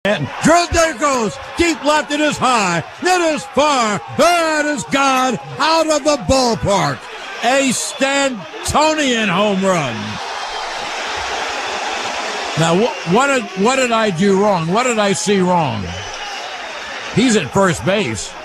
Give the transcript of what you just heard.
Drill, there goes. Deep left, it is high. It is far. It is gone out of the ballpark. A Stantonian home run. Now, what did I do wrong? What did I see wrong? He's at first base.